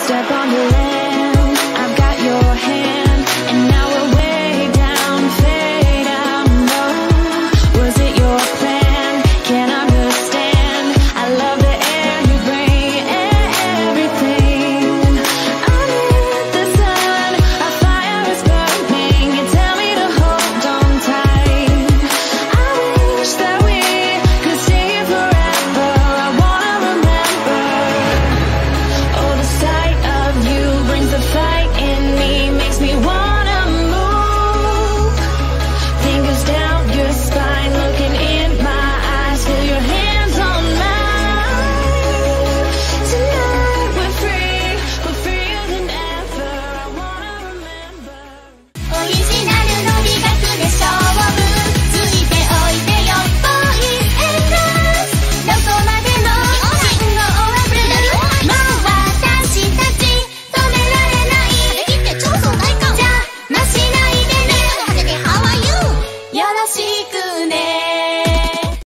Step on the land, I've got your hand, and now we're way down, fade out low. Was it your plan? Can't understand. I love the air you bring, everything. Under the sun, our fire is burning. You tell me to hold on tight. I wish that we could stay here forever. I wanna remember. Oh, the sight of you brings the fight in me, makes me wanna move. Fingers down your spine, looking in my eyes, feel your hands on mine. Tonight we're freer than ever. I wanna remember. オリジナルの美学で勝負ついておいてよボーイズエンドどこまでも信号はブルーもう私たち止められないじゃましないでね How are you よろしく